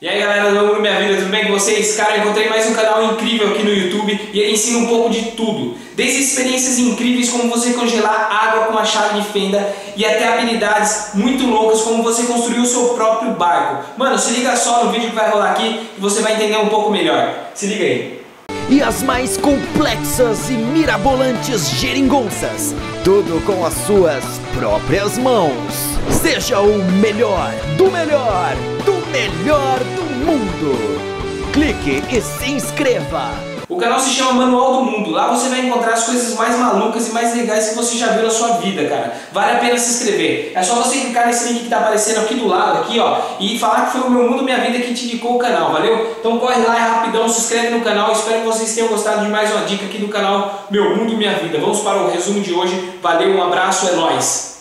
E aí galera do Meu Mundo Minha Vida, tudo bem com vocês? Cara, eu encontrei mais um canal incrível aqui no YouTube e ele ensina um pouco de tudo. Desde experiências incríveis como você congelar água com a chave de fenda e até habilidades muito loucas como você construir o seu próprio barco. Mano, se liga só no vídeo que vai rolar aqui e você vai entender um pouco melhor. Se liga aí. E as mais complexas e mirabolantes geringonças, tudo com as suas próprias mãos. Seja o melhor do melhor do melhor do mundo. Clique e se inscreva. O canal se chama Manual do Mundo. Lá você vai encontrar as coisas mais malucas e mais legais que você já viu na sua vida, cara. Vale a pena se inscrever. É só você clicar nesse link que tá aparecendo aqui do lado, aqui, ó, e falar que foi o Meu Mundo Minha Vida que te indicou o canal, valeu? Então corre lá, é rapidão, se inscreve no canal. Espero que vocês tenham gostado de mais uma dica aqui do canal Meu Mundo Minha Vida. Vamos para o resumo de hoje. Valeu, um abraço, é nóis!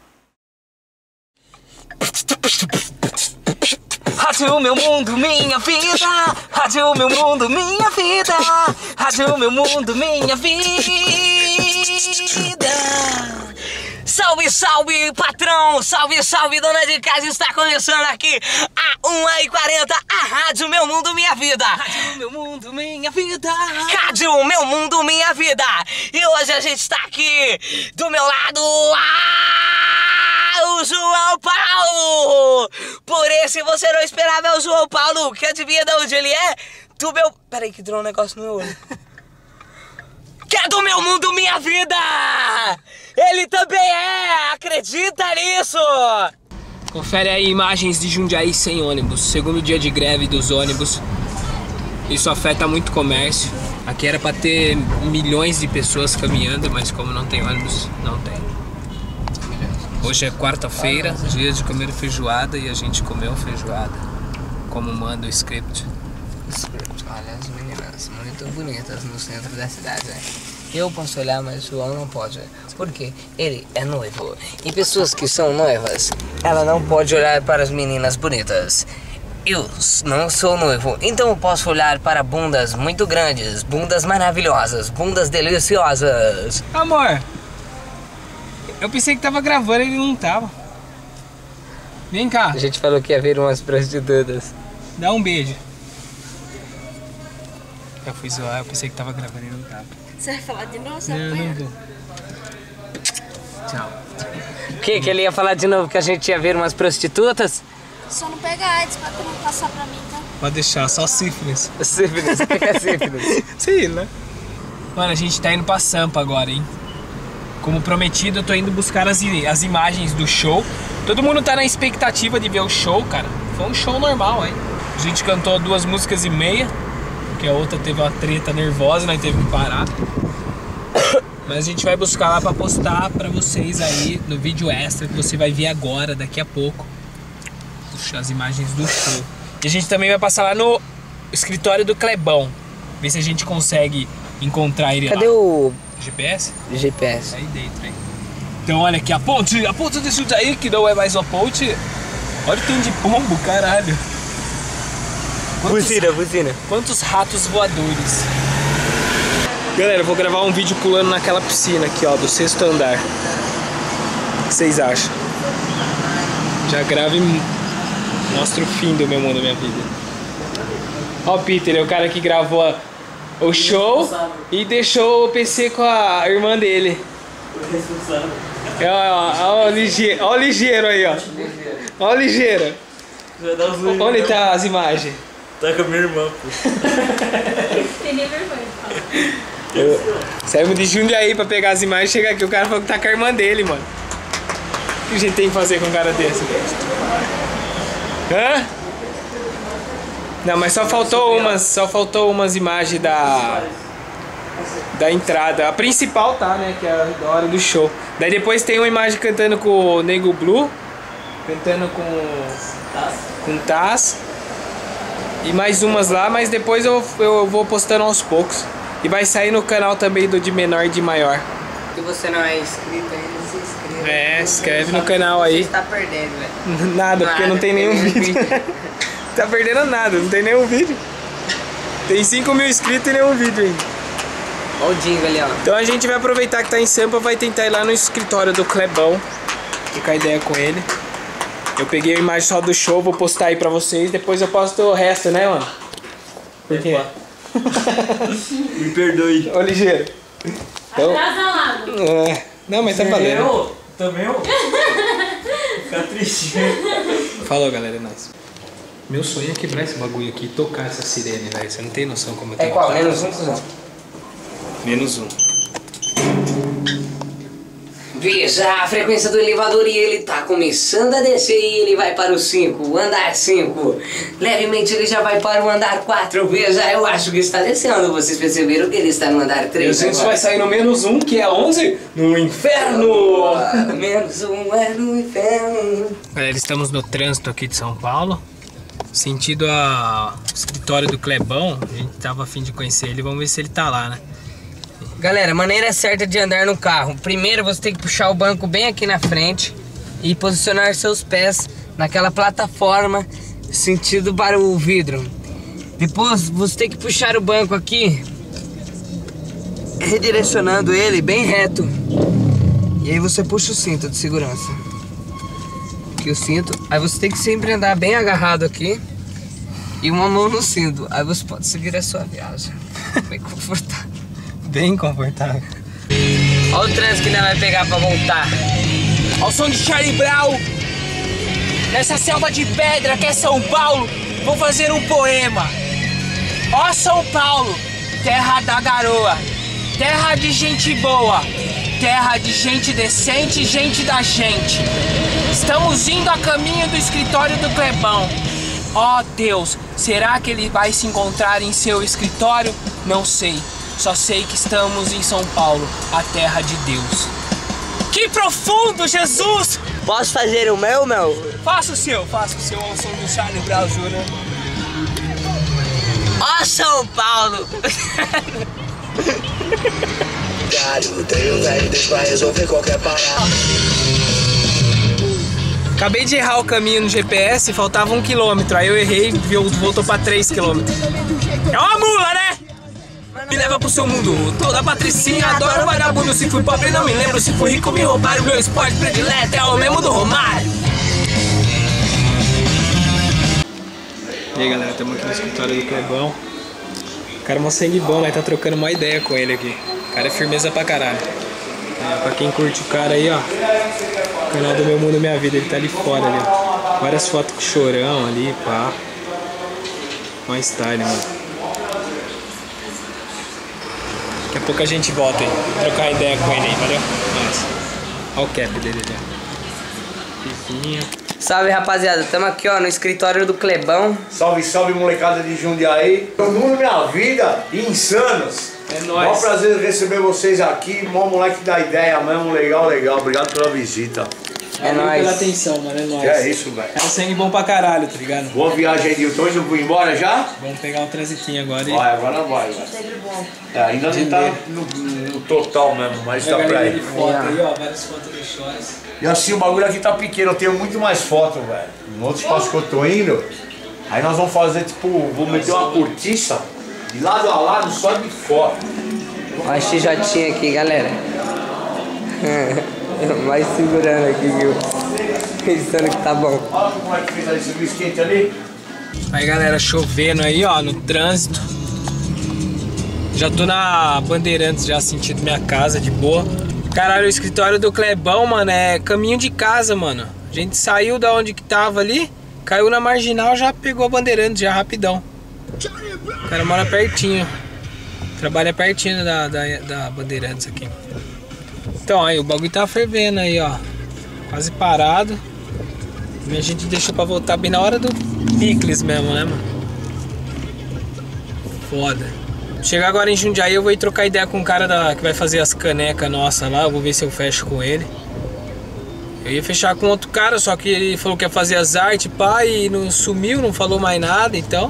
Rádio Meu Mundo, minha vida. Rádio Meu Mundo, minha vida. Rádio Meu Mundo, minha vida. Salve, salve, patrão. Salve, salve, dona de casa. Está começando aqui a 1h40 a Rádio Meu Mundo, minha vida. Rádio Meu Mundo, minha vida. Rádio Meu Mundo, minha vida. E hoje a gente está aqui do meu lado. O João Paulo! Por esse você não esperava, é o João Paulo, que adivinha de onde ele é? Do meu... Peraí que entrou um negócio no meu olho. Que é do Meu Mundo Minha Vida! Ele também é! Acredita nisso! Confere aí imagens de Jundiaí sem ônibus. Segundo dia de greve dos ônibus. Isso afeta muito o comércio. Aqui era para ter milhões de pessoas caminhando, mas como não tem ônibus, não tem. Hoje é quarta-feira, dia de comer feijoada e a gente comeu feijoada, como manda o script. Olha as meninas muito bonitas no centro da cidade. Eu posso olhar, mas o João não pode. Por quê? Ele é noivo. E pessoas que são noivas, ela não pode olhar para as meninas bonitas. Eu não sou noivo, então eu posso olhar para bundas muito grandes, bundas maravilhosas, bundas deliciosas. Amor! Eu pensei que tava gravando e ele não tava. Vem cá. A gente falou que ia ver umas prostitutas. Dá um beijo. Eu fui zoar, eu pensei que tava gravando e não tava. Você vai falar de novo? Não vou. Tchau. O que ele ia falar de novo? Que a gente ia ver umas prostitutas? Só não pegar AIDS pra tu não passar pra mim, tá? Pode deixar, só sífilis. Sífilis, o que é sífilis? Sim, né? Mano, a gente tá indo pra Sampa agora, hein? Como prometido, eu tô indo buscar as imagens do show. Todo mundo tá na expectativa de ver o show, cara. Foi um show normal, hein? A gente cantou 2 músicas e meia, porque a outra teve uma treta nervosa, nós teve que parar. Mas a gente vai buscar lá pra postar pra vocês aí no vídeo extra que você vai ver agora, daqui a pouco. As imagens do show. E a gente também vai passar lá no escritório do Clebão. Ver se a gente consegue encontrar ele lá. Cadê o... GPS? GPS. Aí dentro, hein? Então olha aqui, a ponte desse daí que não é mais uma ponte. Olha o que tem de pombo, caralho. Buzina. Quantos ratos voadores. Galera, eu vou gravar um vídeo pulando naquela piscina aqui, ó, do 6º andar. O que vocês acham? Já grava e mostra o fim do Meu Mundo Minha Vida. Ó o Peter, é o cara que gravou o show e deixou o PC com a irmã dele. Ó o ligeiro aí, ó. Ó o ligeiro. Onde tá as imagens? Tá com a minha irmã, pô. Tem nem vergonha. Saímos de Jundiaí pra pegar as imagens, chega aqui, o cara falou que tá com a irmã dele, mano. O que a gente tem que fazer com um cara desse? Hã? Não, mas só faltou umas imagens da entrada. A principal tá, né, que é a hora do show. Daí depois tem uma imagem cantando com o Nego Blue, cantando com Taz. E mais umas lá, mas depois eu vou postando aos poucos. E vai sair no canal também do de menor e de maior. Se você não é inscrito ainda, se inscreva. É, se inscreve no canal aí. Você está perdendo, velho. Nada, porque não tem nenhum vídeo. Tá perdendo nada, não tem nenhum vídeo. Tem 5.000 inscritos e nenhum vídeo ainda. Olha o jingle ali, ó. Então a gente vai aproveitar que tá em Sampa, vai tentar ir lá no escritório do Clebão, trocar ideia com ele. Eu peguei a imagem só do show, vou postar aí pra vocês, depois eu posto o resto, né, mano? Por quê? Me perdoe. Ô, ligeiro. Então, Atrasalado. não, mas tá valendo. Eu? Também eu? Fica triste. Falou, galera, é nóis. Meu sonho é quebrar esse bagulho aqui e tocar essa sirene, velho. Você não tem noção como eu tenho. É qual? vontade. Menos um, cuzão? Menos um. Veja a frequência do elevador e ele tá começando a descer e ele vai para o 5, andar 5. Levemente ele já vai para o andar 4. Veja, eu acho que está descendo. Vocês perceberam que ele está no andar 3 A gente agora. vai sair no menos um, que é 11, no inferno. Menos um é no inferno. Galera, estamos no trânsito aqui de São Paulo. Sentido o escritório do Clebão. A gente tava a fim de conhecer ele, vamos ver se ele tá lá, né? Galera, maneira certa de andar no carro. Primeiro você tem que puxar o banco bem aqui na frente e posicionar seus pés naquela plataforma sentido para o vidro. Depois você tem que puxar o banco aqui, redirecionando ele bem reto. E aí você puxa o cinto de segurança. Aqui o cinto. Aí você tem que sempre andar bem agarrado aqui e uma mão no cinto. Aí você pode seguir a sua viagem. Bem confortável. Bem confortável. Olha o trânsito que nós vai pegar pra voltar. Ao som de Charlie Brown, nessa selva de pedra que é São Paulo, vou fazer um poema. Ó São Paulo, terra da garoa, terra de gente boa, terra de gente decente, gente da gente. Estamos indo a caminho do escritório do Clebão. Ó Deus, será que ele vai se encontrar em seu escritório? Não sei. Só sei que estamos em São Paulo, a terra de Deus. Que profundo, Jesus! Posso fazer o meu? Faça o seu ao som do Charlie Brown Jr. Ó São Paulo! Tenho velho pra resolver qualquer parada. Acabei de errar o caminho no GPS, faltava 1 km. Aí eu errei e voltou pra 3 km. É uma mula, né? Me leva pro seu mundo, toda patricinha adora vagabundo. Se fui pobre não me lembro, se fui rico me roubaram. Meu esporte predileto é o mesmo do Romário. E aí galera, estamos aqui no escritório do Clebão. O cara é mó sangue bom, né? Tá trocando uma ideia com ele aqui. O cara é firmeza pra caralho. Pra quem curte o cara aí, ó, o canal do Meu Mundo Minha Vida, ele tá ali fora ali, ó. Várias fotos com chorão ali, pá. Mó style, mano. Daqui a pouco a gente volta aí, trocar ideia com ele aí, valeu? Nice. Olha o cap dele já. Pifinha. Salve rapaziada, estamos aqui ó no escritório do Clebão. Salve, salve molecada de Jundiaí. Meu mundo, minha vida, insanos. É nóis. Mó prazer receber vocês aqui, mó moleque da ideia mesmo, legal, legal. Obrigado pela visita. É Valeu nóis. pela atenção, mano, é nóis. É isso, velho. É um sangue bom pra caralho, tá ligado? Boa viagem aí, Nilton. Eu vou embora já? Vamos pegar um transitinho agora e... Vai, agora vai, velho. É, ainda não tá no total mesmo, mas tá pra de ir. foto aí, ó, várias fotos do Chores. E assim, o bagulho aqui tá pequeno, eu tenho muito mais foto, velho. No outro espaço que eu tô indo, aí nós vamos fazer, tipo, vou meter uma cortiça de lado a lado só de foto. Olha a XJ aqui, galera. Vai segurando aqui, viu? Pensando que tá bom. Olha como é que fez ali, você viu esquente ali? Aí galera, chovendo aí, ó, no trânsito. Já tô na Bandeirantes, já sentindo minha casa de boa. Caralho, o escritório do Clebão, mano, é caminho de casa, mano. A gente saiu da onde que tava ali, caiu na Marginal, já pegou a Bandeirantes, já rapidão. O cara mora pertinho. Trabalha pertinho da Bandeirantes aqui. Então, aí, o bagulho tá fervendo aí, ó. Quase parado. E a gente deixou pra voltar bem na hora do picles mesmo, né, mano? Foda. Chegar agora em Jundiaí, eu vou ir trocar ideia com o cara que vai fazer as canecas nossas lá. Eu vou ver se eu fecho com ele. Eu ia fechar com outro cara, só que ele falou que ia fazer as artes, pá, e não sumiu, não falou mais nada, então...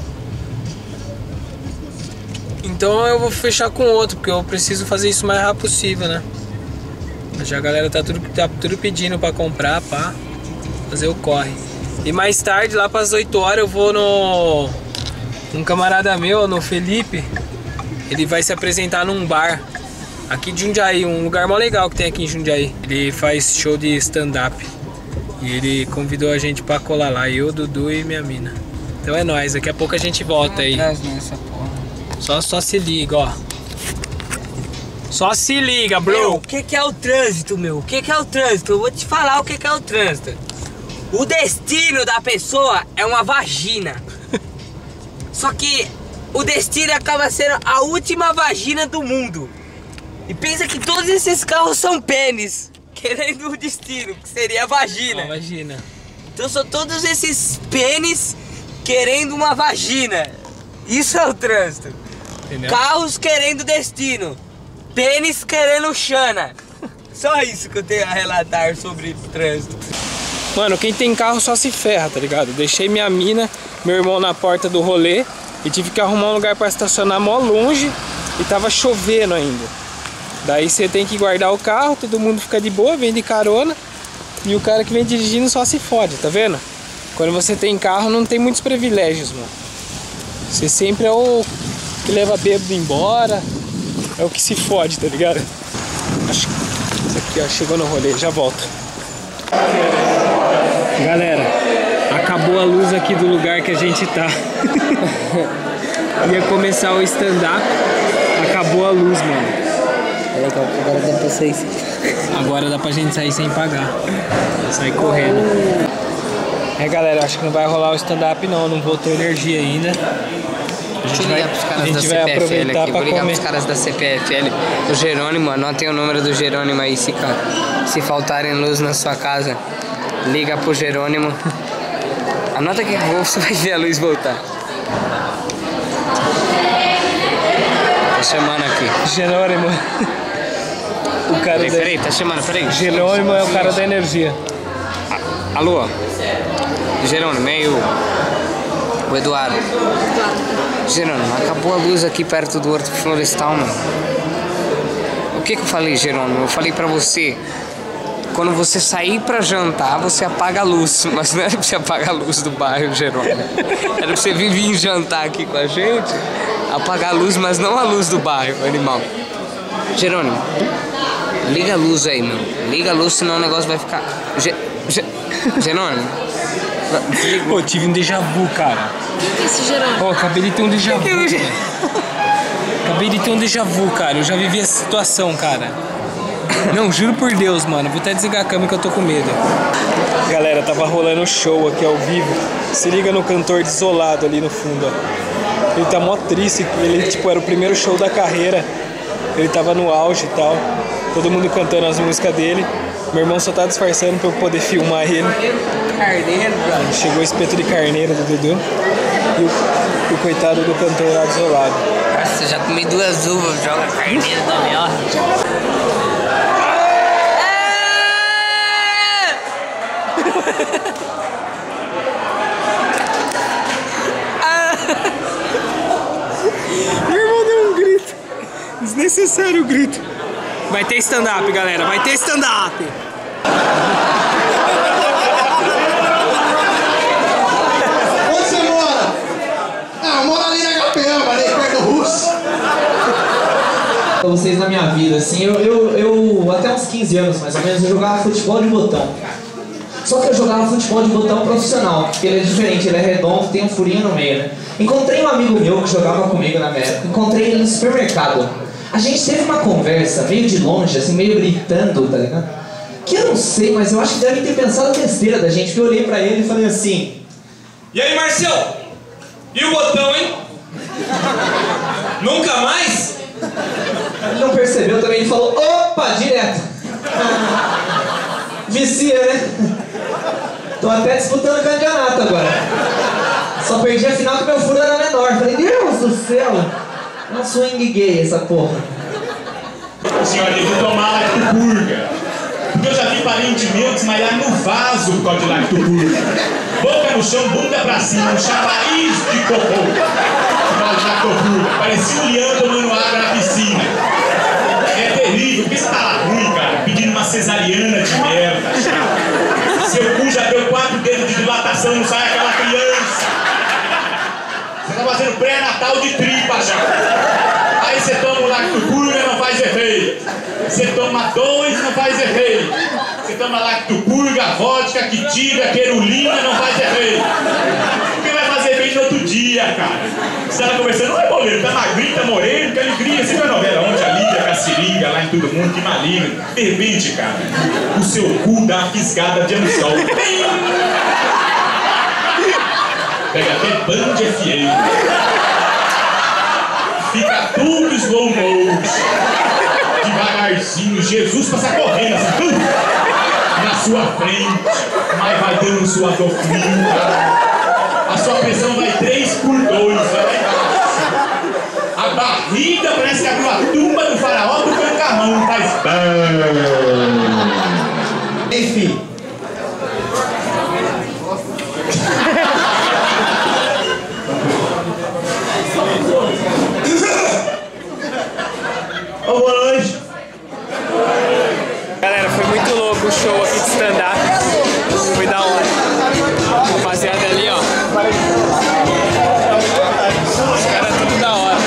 Então eu vou fechar com outro, porque eu preciso fazer isso o mais rápido possível, né? Já a galera tá tudo pedindo pra comprar, pá. Fazer o corre. E mais tarde, lá pras 8 horas, eu vou no... Um camarada meu, no Felipe. Ele vai se apresentar num bar aqui de Jundiaí, um lugar mó legal que tem aqui em Jundiaí. Ele faz show de stand-up. E ele convidou a gente pra colar lá, eu, Dudu e minha mina. Então é nóis, daqui a pouco a gente volta aí. Nessa porra. Só se liga, ó. Só se liga, bro. Meu, o que é o trânsito, meu? O que é o trânsito? Eu vou te falar o que é o trânsito. O destino da pessoa é uma vagina. Só que o destino acaba sendo a última vagina do mundo. E pensa que todos esses carros são pênis, querendo o destino, que seria a vagina. Imagina. Então são todos esses pênis querendo uma vagina. Isso é o trânsito. Entendeu? Carros querendo destino. Pênis querendo Xana. Só isso que eu tenho a relatar sobre o trânsito. Mano, quem tem carro só se ferra, tá ligado? Deixei minha mina, meu irmão na porta do rolê e tive que arrumar um lugar pra estacionar mó longe e tava chovendo ainda. Daí você tem que guardar o carro, todo mundo fica de boa, vem de carona e o cara que vem dirigindo só se fode, tá vendo? Quando você tem carro não tem muitos privilégios, mano. Você sempre é o que leva bêbado embora, é o que se fode, tá ligado? Acho que isso aqui, ó, chegou no rolê, já volto. Galera, acabou a luz aqui do lugar que a gente tá. Ia começar o stand-up, acabou a luz, mano. Agora dá pra sair. Agora dá pra gente sair sem pagar. Sair correndo. É, galera, acho que não vai rolar o stand-up não voltou energia ainda. Deixa eu ligar pros caras da vai CPFL aproveitar aqui. pra Vou ligar comer. pros caras da CPFL. O Jerônimo, anotem o número do Jerônimo aí se faltarem luz na sua casa. Liga pro Jerônimo. Anota aqui que você vai ver a luz voltar. Tá chamando aqui. Jerônimo. O cara Peraí, tá chamando, peraí. Jerônimo é o cara da energia. Alô? Jerônimo, é o Eduardo. Jerônimo, acabou a luz aqui perto do Horto Florestal, mano. O que eu falei, Jerônimo? Eu falei pra você, quando você sair pra jantar, você apaga a luz. Mas não era pra você apagar a luz do bairro, Jerônimo. Era pra você vir jantar aqui com a gente, apagar a luz, mas não a luz do bairro, animal. Jerônimo, liga a luz aí, meu. Liga a luz, senão o negócio vai ficar... Jerônimo? Pô, tive um déjà vu, cara. Esse Jerônimo. Pô, acabei de ter um déjà vu. Cara. Acabei de ter um déjà vu, cara. Eu já vivi essa situação, cara. Não, juro por Deus, mano. Vou até desligar a câmera que eu tô com medo. Galera, tava rolando um show aqui ao vivo. Se liga no cantor desolado ali no fundo, ó. Ele tá mó triste. Ele, tipo, era o primeiro show da carreira. Ele tava no auge e tal. Todo mundo cantando as músicas dele. Meu irmão só tá disfarçando pra eu poder filmar ele. Carneiro, brother. Chegou o espeto de carneiro do Dudu. E o coitado do cantor lá desolado. Nossa, já comi 2 uvas, joga carneiro também, ó. Meu irmão deu um grito. Desnecessário o grito. Vai ter stand-up, galera. Vai ter stand-up. Onde você mora? Ah, eu moro ali na Gapeamba, ali perto do Russo. Pra vocês na minha vida, assim, eu até uns 15 anos mais ou menos, eu jogava futebol de botão. Só que eu jogava futebol de botão profissional, porque ele é diferente, ele é redondo, tem um furinho no meio, né? Encontrei um amigo meu que jogava comigo na minha época, encontrei ele no supermercado. A gente teve uma conversa meio de longe, assim, meio gritando, tá ligado? Que eu não sei, mas eu acho que devem ter pensado besteira da gente, porque eu olhei pra ele e falei assim: e aí, Marcelo? E o botão, hein? Nunca mais? Ele não percebeu também, ele falou: opa, direto. Vicia, né? Tô até disputando campeonato agora. Só perdi a final que meu furo era menor. Falei, Deus do céu. É um swing gay essa porra. A senhora deve tomar lactopurga. Porque eu já vi parente meu desmaiar no vaso por causa de lactopurga. Boca no chão, bunda pra cima, um chamariz de cocô. Por causa de lactopurga. Parecia um leão tomando água na piscina. É terrível, porque você tá lá ruim, cara, pedindo uma cesariana de merda. Seu cu já deu 4 dedos de dilatação, não sai aquela criança. Você tá fazendo pré-natal de tripa já. Aí você toma o lactopurga e não faz efeito. Você toma 2 e não faz efeito. Você toma lactopurga, vodka, quitiva, querulina, não faz efeito. Porque vai fazer bem no outro dia, cara. Você tá conversando, não é boleiro, tá magrinho, tá moreno, que alegria. Você viu a novela ontem, a Lídia com a seringa lá em todo mundo, que maligno. De repente, cara, o seu cu dá uma fisgada de anzol. Pega até Band FM. Fica tudo slow motion. Devagarzinho, Jesus passa correndo assim, na sua frente, mas vai dando sua dopamina. A sua pressão vai 3x2, vai lá embaixo. A barriga parece que abriu a tumba do faraó do Cancarrão, faz Enfim. Ô, boa noite. Galera, foi muito louco o show aqui de stand-up. Foi da hora. Rapaziada ali, ó. Os caras tudo da hora.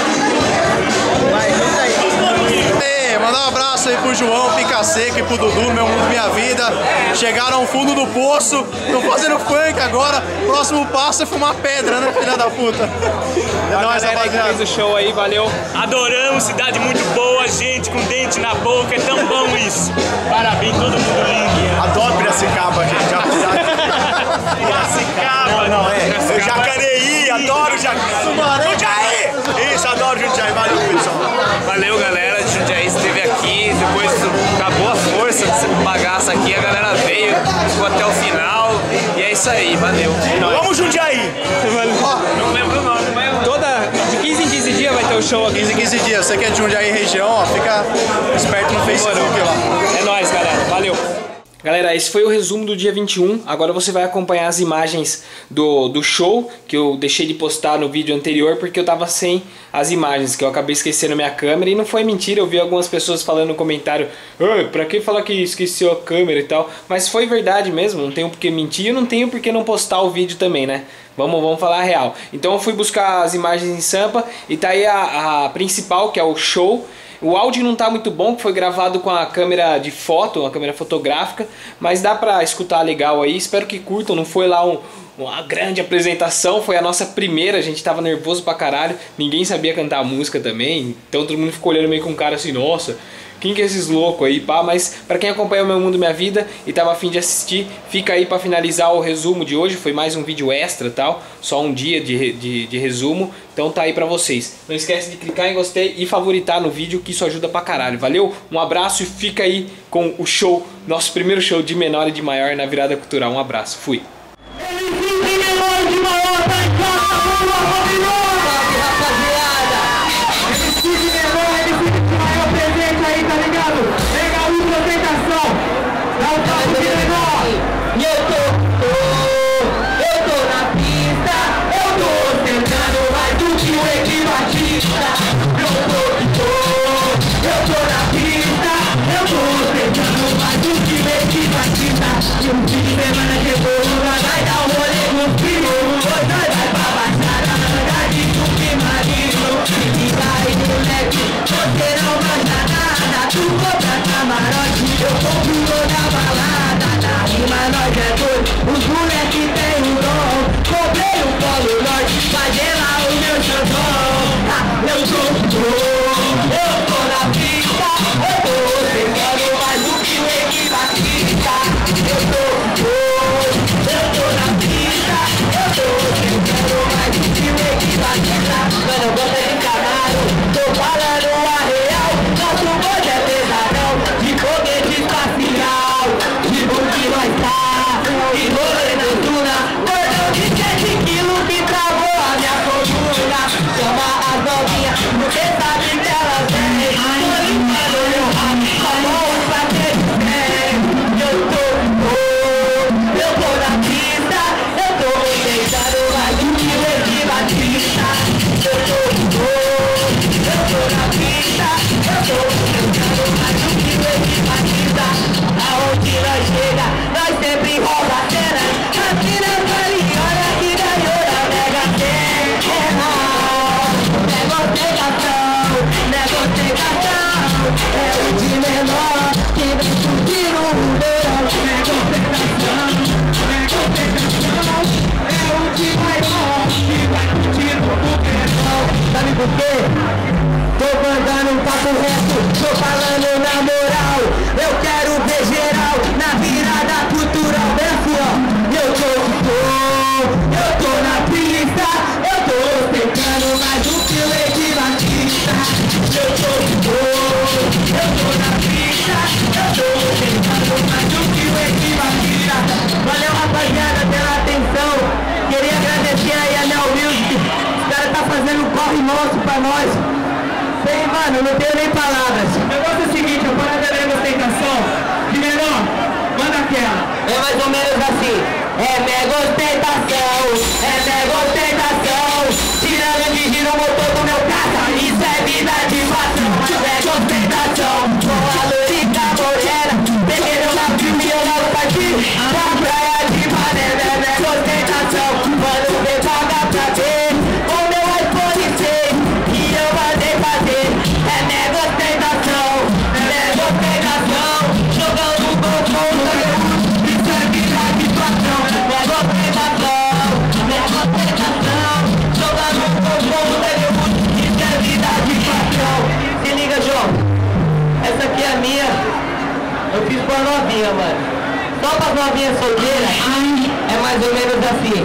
Mandar um abraço aí pro João, Pica Seca e pro Dudu, Meu Mundo Minha Vida. Chegaram ao fundo do poço, estão fazendo funk agora. Próximo passo é fumar pedra, né, filha da puta? É nóis, rapaziada. Que fez o show aí, valeu. Adoramos, cidade muito boa, gente com dente na boca, é tão bom isso. Parabéns, todo mundo lindo. Adoro Piracicaba, gente. Piracicaba, não é. Jacareí, adoro Jacareí. Jundiaí! Isso, adoro Jundiaí, valeu, pessoal. Valeu, galera de Jundiaí esteve aqui, depois acabou a força desse bagaço aqui, a galera veio, ficou até o final, e é isso aí, valeu. Vamos Jundiaí! Não lembro o nome, mas... De 15 em 15 dias vai ter o show aqui. 15 em 15 dias, você que é de Jundiaí região, ó, fica esperto no Facebook lá. É nóis, galera, valeu. Galera, esse foi o resumo do dia 21. Agora você vai acompanhar as imagens do show, que eu deixei de postar no vídeo anterior porque eu tava sem as imagens, que eu acabei esquecendo minha câmera. E não foi mentira, eu vi algumas pessoas falando no comentário: pra que falar que esqueceu a câmera e tal? Mas foi verdade mesmo, não tenho por que mentir e não tenho por que não postar o vídeo também, né? Vamos falar a real. Então eu fui buscar as imagens em Sampa e tá aí a principal, que é o show. O áudio não tá muito bom, que foi gravado com a câmera de foto, uma câmera fotográfica, mas dá pra escutar legal aí, espero que curtam, não foi lá uma grande apresentação, foi a nossa primeira, a gente tava nervoso pra caralho, ninguém sabia cantar a música também, então todo mundo ficou olhando meio com um cara assim, nossa, quem que é esses loucos aí, pá? Mas pra quem acompanha o Meu Mundo Minha Vida e tava a fim de assistir, fica aí pra finalizar o resumo de hoje. Foi mais um vídeo extra, tal, só um dia de resumo. Então tá aí pra vocês. Não esquece de clicar em gostei e favoritar no vídeo, que isso ajuda pra caralho. Valeu? Um abraço e fica aí com o show, nosso primeiro show de menor e de maior na Virada Cultural. Um abraço, fui! Os moleques tem um dom. Comprei um Polo Norte, fazer lá o meu xandão. Eu tô na pista, eu tô pegando mais do que o equibatista. Eu tô na pista, eu tô pegando mais do que o equibatista. Mano, eu gosto de Camaro, tô falando a real. Nosso bonde é pesadão, de foguete espacial. De bug nós tá. E rolê na tuna, gordão de 7 quilos que travou a minha coluna. Chama as novinhas, porque sabe que elas vêm. Tô limpando meu rabo, com a mão pra ter de pé. Eu tô na pista, eu tô deitado mais do que o equibatista. Eu tô porque tô mandando um papo reto, tô falando na moral. Eu quero ver geral na virada cultural. Vem assim, ó. Eu tô na pista, eu tô ostentando mais um filé de batista. Eu tô na pista, eu tô ostentando mais um filé de batista. Valeu, rapaziada, pela atenção. Queria agradecer aí a Neo Music. Os caras tá fazendo um corre monstro pra nós. Sei, mano, não tenho nem palavras. O negócio é o seguinte, eu falo da mega ostentação. De menor, manda aquela. É mais ou menos assim. É mega ostentação, é mega ostentação. Tirando de giro o motor do meu caça. Isso é vida de patrão. É mega ostentação. Com a lourica morena. Pegueiro na filme e eu não parti. Na praia de Ipanema. É mega ostentação. Quando vem pagar pra ver. O meu iPhone 6 que eu mandei fazer. É mega ostentação. É mega ostentação. Jogando um gol com o conteúdo. Isso é vida de patrão. Mega ostentação. Mega ostentação. Jogando um gol com o conteúdo. Isso é vida de patrão. Se liga, João. Essa aqui é a minha. Eu fiz pra novinha, mano. Só pra novinha solteira. É mais ou menos assim.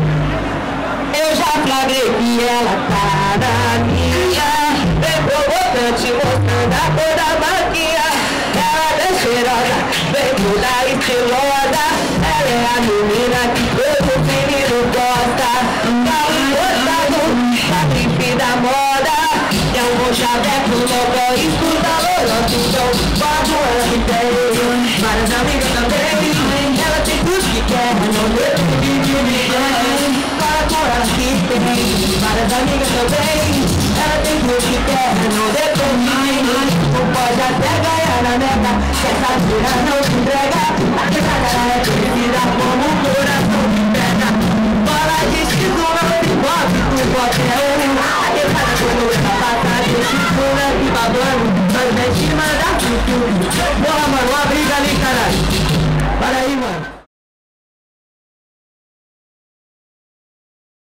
Eu já flagrei que ela tá na minha. Bem provocante, mostrando a cor da maquinha. Ela é cheirosa, bem toda estilosa. Ela é a menina que todo menino gosta. Tá encostado, tá grife da moda. É um bom chaveco, não quer escutar louroso. Então, pode ela que tem várias amigas também. Ela tem tudo que quer, não depende de ninguém. Para com ela que tem várias amigas também. Ela tem tudo que quer, não depende de ninguém. Não pode até ganhar na meta, que essa gira não se entrega. Porque essa cara é conhecida como o coração de pedra. Bola de X1, não se pode com qualquer um. A quebrada quando ela passa, deixa o cura aqui babando. Nós mexe e manda tudo. Porra, mano, uma briga ali, caralho. Para aí, mano.